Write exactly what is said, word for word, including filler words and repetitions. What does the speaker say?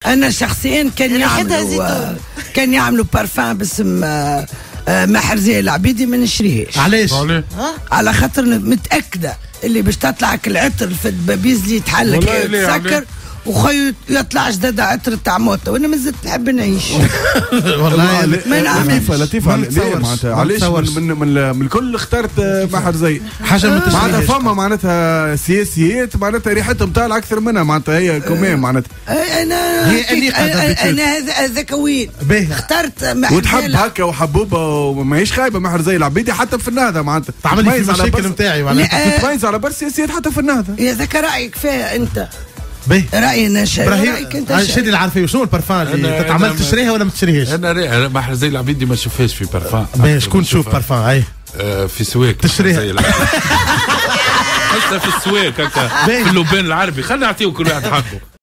انا شخصيا كان يعملوا كان يعملوا بارفان باسم محرزية العبيدي ما نشريهاش. علاش؟ على خاطر متاكده اللي باش تطلعك العطر في الدبابيز اللي يتحلك يتسكر وخي يطلع جداد عطر تاع موته وانا مازلت نحب نعيش. والله لطيفه لطيفه معناتها علاش من من من الكل اخترت محرزية حاجه ما تشبهش معناتها فما معناتها سياسيات معناتها ريحتهم طالعه اكثر منها معناتها هي كومين معناتها انا هي انا هذا هذاك وين اخترت محرزية وتحب هكا وحبوبه وماهيش خايبه محرزية العبيدي حتى في النهضه معناتها تعمل لي المشاكل نتاعي معناتها تتميز على برشا سياسيات حتى في النهضه. يا ذاك رايك فيها انت باهي رايي انا شايف رايك انت شادي اللي عارفه شنو البارفان اللي تعمل تشريها ولا ما تشريهاش؟ انا محرزية العبيدي ما نشوفهاش في بارفان. باهي شكون تشوف بارفان؟ اي آه في سواك تشريها حتى في السواك هكا في اللبان العربي. خلينا نعطيو كل واحد حقه.